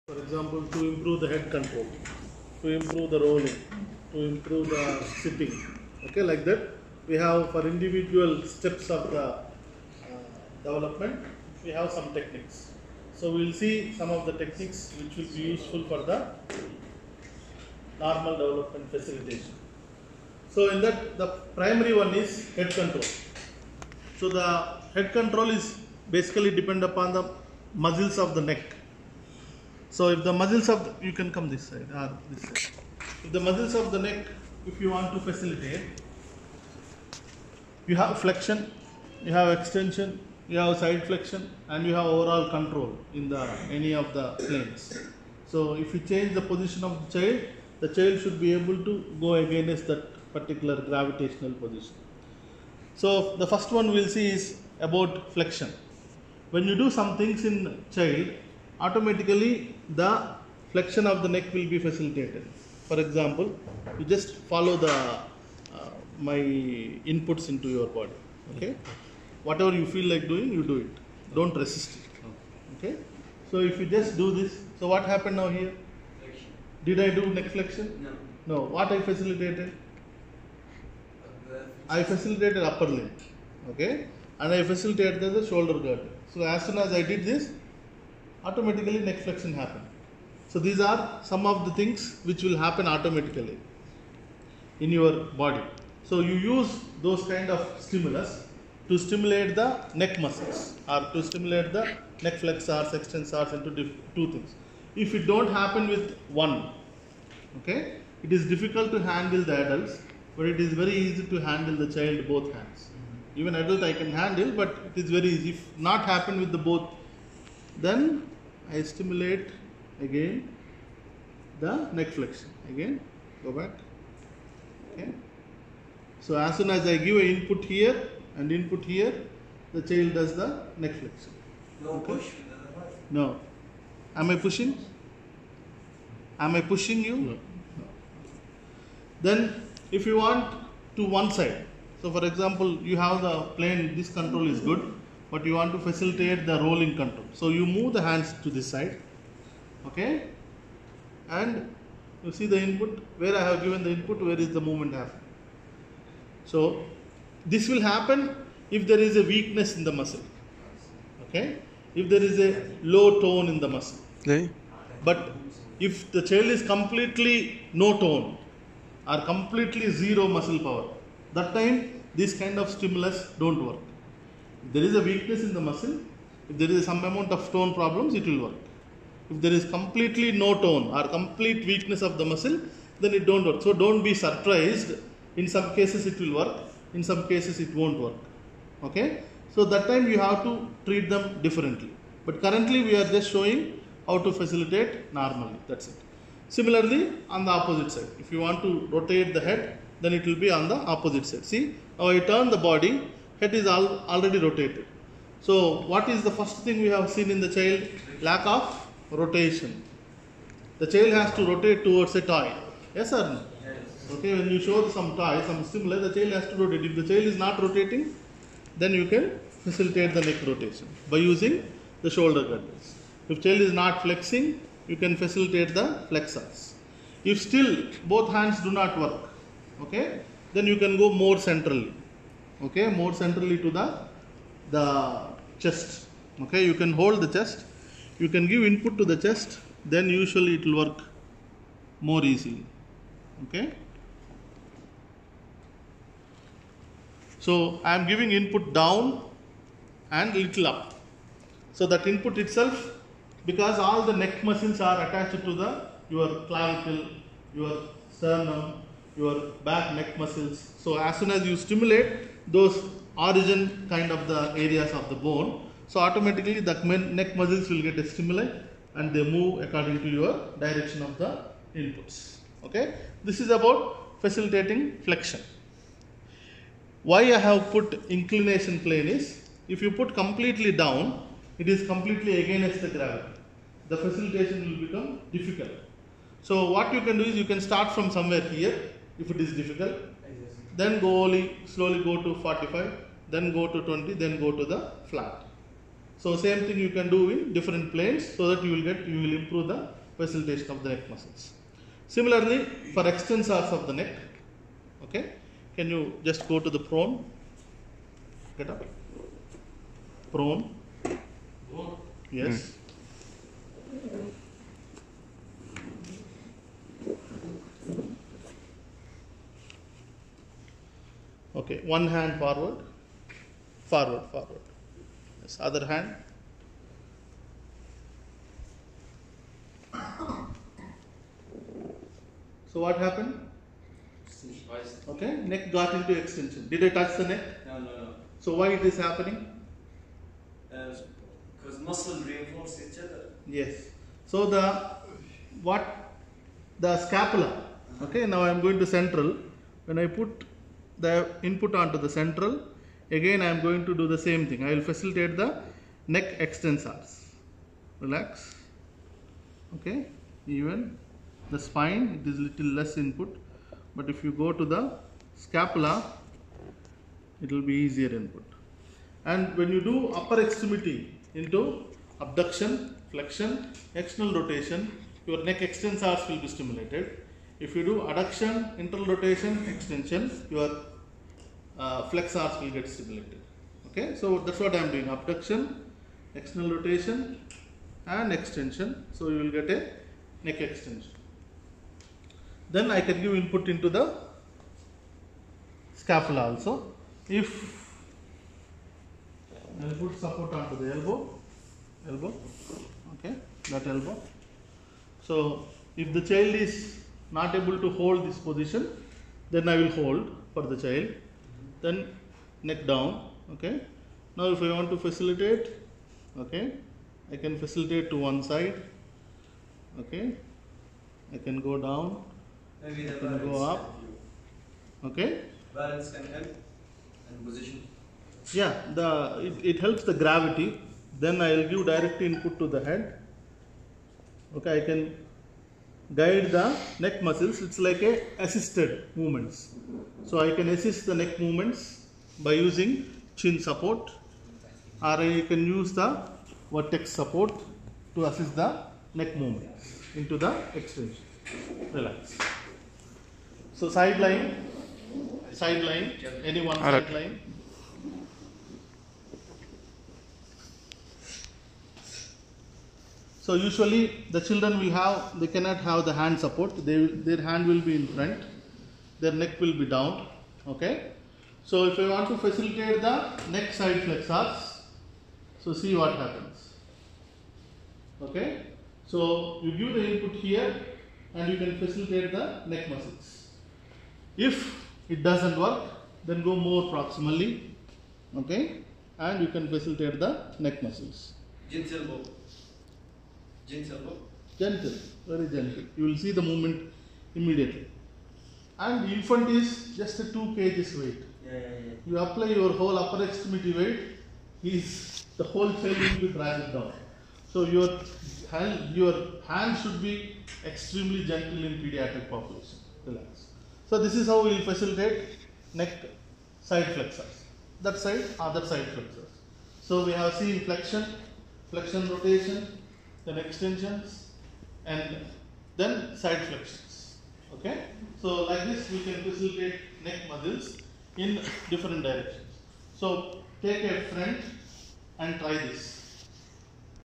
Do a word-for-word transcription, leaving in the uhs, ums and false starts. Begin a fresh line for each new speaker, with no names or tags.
For example, to improve the head control, to improve the rolling, to improve the sitting, okay, like that. We have for individual steps of the uh, development, we have some techniques. So we will see some of the techniques which will be useful for the normal development facilitation. So in that, the primary one is head control. So the head control is basically depend upon the muscles of the neck. So if the muscles of the, you can come this side or this side. If the muscles of the neck, if you want to facilitate, you have flexion, you have extension, you have side flexion, and you have overall control in the any of the planes. So if you change the position of the child, the child should be able to go against that particular gravitational position. So the first one we'll see is about flexion. When you do some things in child, automatically the flexion of the neck will be facilitated. For example, you just follow the uh, my inputs into your body. Okay, whatever you feel like doing, you do it. Don't resist it. Okay. So if you just do this, so what happened now here? Flexion. Did I do neck flexion? No. No. What I facilitated? I facilitated upper limb. Okay, and I facilitated the shoulder girdle. So as soon as I did this, automatically neck flexion happened. So these are some of the things which will happen automatically in your body. So you use those kind of stimulus to stimulate the neck muscles or to stimulate the neck flexors, extensors into two things. If it don't happen with one, okay, it is difficult to handle the adults, but it is very easy to handle the child both hands. Even adult I can handle, but it is very easy. If not happen with the both, then I stimulate again the neck flexion. Again, go back. Okay. So as soon as I give an input here and input here, the child does the neck flexion.
No
okay.
push.
No. Am I pushing? Am I pushing you? No. No. Then if you want to one side, so for example, you have the plane, this control is good, but you want to facilitate the rolling control. So you move the hands to this side, okay, and you see the input, where I have given the input, where is the movement happening. So this will happen if there is a weakness in the muscle, okay, if there is a low tone in the muscle.
Okay.
But if the child is completely no tone or completely zero muscle power, that time this kind of stimulus don't work. If there is a weakness in the muscle, if there is some amount of tone problems, it will work. If there is completely no tone or complete weakness of the muscle, then it don't work. So don't be surprised. In some cases it will work, in some cases it won't work. Okay? So that time you have to treat them differently. But currently we are just showing how to facilitate normally. That's it. Similarly, on the opposite side, if you want to rotate the head, then it will be on the opposite side. See, now I turn the body, head is al already rotated. So what is the first thing we have seen in the child? Lack of rotation. The child has to rotate towards a toy. Yes or no?
Yes.
Okay, when you show some toy, some stimulus, the child has to rotate. If the child is not rotating, then you can facilitate the neck rotation by using the shoulder girdles. If child is not flexing, you can facilitate the flexors. If still both hands do not work, okay, then you can go more centrally. Okay, more centrally to the the chest. Okay, you can hold the chest. You can give input to the chest. Then usually it will work more easily. Okay. So I am giving input down and little up. So that input itself, because all the neck muscles are attached to the your clavicle, your sternum, your back neck muscles. So as soon as you stimulate those origin kind of the areas of the bone, so automatically the neck muscles will get a stimuli and they move according to your direction of the inputs. Okay, this is about facilitating flexion. Why I have put inclination plane is, if you put completely down, it is completely against the gravity. The facilitation will become difficult. So what you can do is you can start from somewhere here if it is difficult, then go only, slowly go to forty-five, then go to twenty, then go to the flat. So same thing you can do in different planes, so that you will get you will improve the facilitation of the neck muscles. Similarly, for extensors of the neck, okay, can you just go to the prone? Get up. Prone. Yes. Okay, one hand forward, forward, forward. Yes, other hand. So what happened? Okay, neck got into extension. Did I touch the neck?
No, no, no.
So why it is happening?
Because uh, muscle reinforce each other.
Yes. So the what the scapula. Okay. Now I am going to central. When I put the input onto the central, again I am going to do the same thing. I will facilitate the neck extensors. Relax. Okay. Even the spine, it is little less input, but if you go to the scapula, it will be easier input. And when you do upper extremity into abduction, flexion, external rotation, your neck extensors will be stimulated. If you do adduction, internal rotation, extension, your uh, flexors will get stimulated. Okay, so that's what I am doing: abduction, external rotation, and extension. So you will get a neck extension. Then I can give input into the scapula also. If I will put support onto the elbow, elbow, okay, that elbow. So if the child is not able to hold this position, then I will hold for the child. Then neck down, okay. Now if I want to facilitate, okay, I can facilitate to one side, okay. I can go down,
Maybe the
I can
balance
go up, okay.
Balance can help and position.
Yeah, the it, it helps the gravity. Then I will give direct input to the head. Okay, I can guide the neck muscles. It's like a assisted movements. So I can assist the neck movements by using chin support, or I can use the vertex support to assist the neck movements into the extension. Relax. So side line, side line, any one
Alright.
side line. So usually the children will have, they cannot have the hand support. They will, their hand will be in front, their neck will be down. Okay. So if I want to facilitate the neck side flexors, so see what happens. Okay. So you give the input here, and you can facilitate the neck muscles. If it doesn't work, then go more proximally. Okay. And you can facilitate the neck muscles.
Gentle bow. Gentle bow.
Gentle, very gentle. You will see the movement immediately. And infant is just a two kgs weight.
Yeah, yeah, yeah.
You apply your whole upper extremity weight, is the whole child will be dragged down. So your hand, your hand should be extremely gentle in pediatric population. Relax. So this is how we will facilitate neck side flexors. That side, other side flexors. So we have seen flexion, flexion rotation, then extensions, and then side flexions. Okay. So like this we can facilitate neck muscles in different directions. So take a friend and try this.